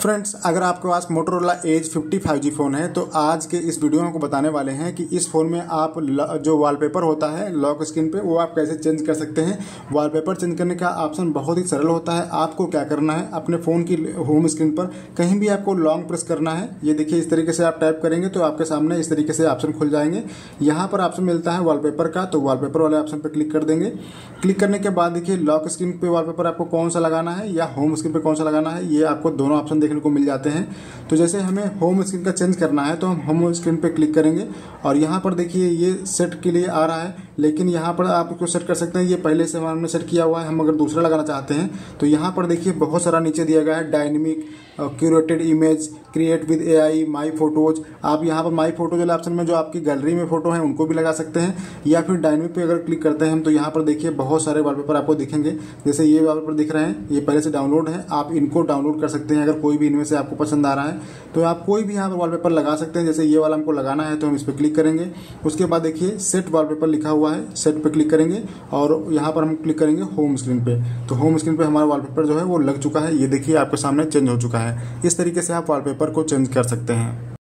Friends, अगर आपके पास Motorola as 50 5G phone है तो आज के इस वीडियो में आपको बताने वाले हैं कि इस फ़ोन में आप जो वॉलपेपर होता है लॉक स्क्रीन पे वो आप कैसे चेंज कर सकते हैं। वॉलपेपर चेंज करने का ऑप्शन बहुत ही सरल होता है। आपको क्या करना है, अपने फ़ोन की होम स्क्रीन पर कहीं भी आपको लॉन्ग प्रेस करना है। ये देखिए, इस तरीके से आप टाइप करेंगे तो आपके सामने इस तरीके से ऑप्शन खुल जाएंगे। यहाँ पर ऑप्शन मिलता है वॉलपेपर का, तो वॉलपेपर वाले ऑप्शन पर क्लिक कर देंगे। क्लिक करने के बाद देखिए लॉक स्क्रीन पे वॉलपेपर आपको कौन सा लगाना है या होम स्क्रीन पे कौन सा लगाना है, ये आपको दोनों ऑप्शन देखने को मिल जाते हैं। तो जैसे हमें होम स्क्रीन का चेंज करना है तो हम होम स्क्रीन पे क्लिक करेंगे और यहाँ पर देखिए ये सेट के लिए आ रहा है, लेकिन यहाँ पर आप इसको सेट कर सकते हैं। ये पहले से हमने सेट किया हुआ है। हम अगर दूसरा लगाना चाहते हैं तो यहाँ पर देखिए बहुत सारा नीचे दिया गया है, dynamic curated image, create with AI, my photos. आप यहाँ पर माई फोटोज वाले ऑप्शन में जो आपकी गैलरी में फोटो है उनको भी लगा सकते हैं, या फिर डायनेमिक पे अगर क्लिक करते हैं हम तो यहाँ पर देखिए बहुत सारे वॉलपेपर आपको दिखेंगे। जैसे ये वॉलपेपर दिख रहे हैं, ये पहले से डाउनलोड है, आप इनको डाउनलोड कर सकते हैं। अगर कोई भी इनमें से आपको पसंद आ रहा है तो आप कोई भी यहाँ पर वॉलपेपर लगा सकते हैं। जैसे ये वाला हमको लगाना है तो हम इस पर क्लिक करेंगे। उसके बाद देखिए सेट वॉलपेपर लिखा हुआ है, सेट पे क्लिक करेंगे और यहाँ पर हम क्लिक करेंगे होम स्क्रीन पे। तो होम स्क्रीन पे हमारा वॉलपेपर जो है वो लग चुका है। ये देखिए आपके सामने चेंज हो चुका है। इस तरीके से आप वॉलपेपर को चेंज कर सकते हैं।